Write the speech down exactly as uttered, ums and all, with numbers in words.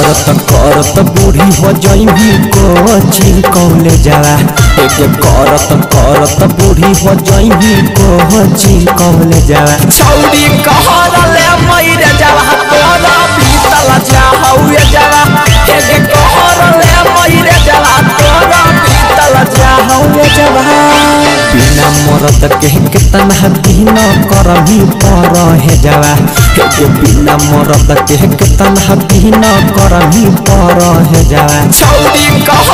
करत करत बूढ़ी हो जाइबी कोचिंग कॉलेजवा एक करत करत बूढ़ी हो जाइबी कोचिंग कॉलेजवा छौरी कहरले मइरे जवा तोरा बीतल चाहौए जवा एक कहरले मइरे जवा तोरा बीतल चाहौए जवा बिना मरद के कितना दिन करही पर है जवा के बिना मरद के कितना दिन करही पर है जवा छौरी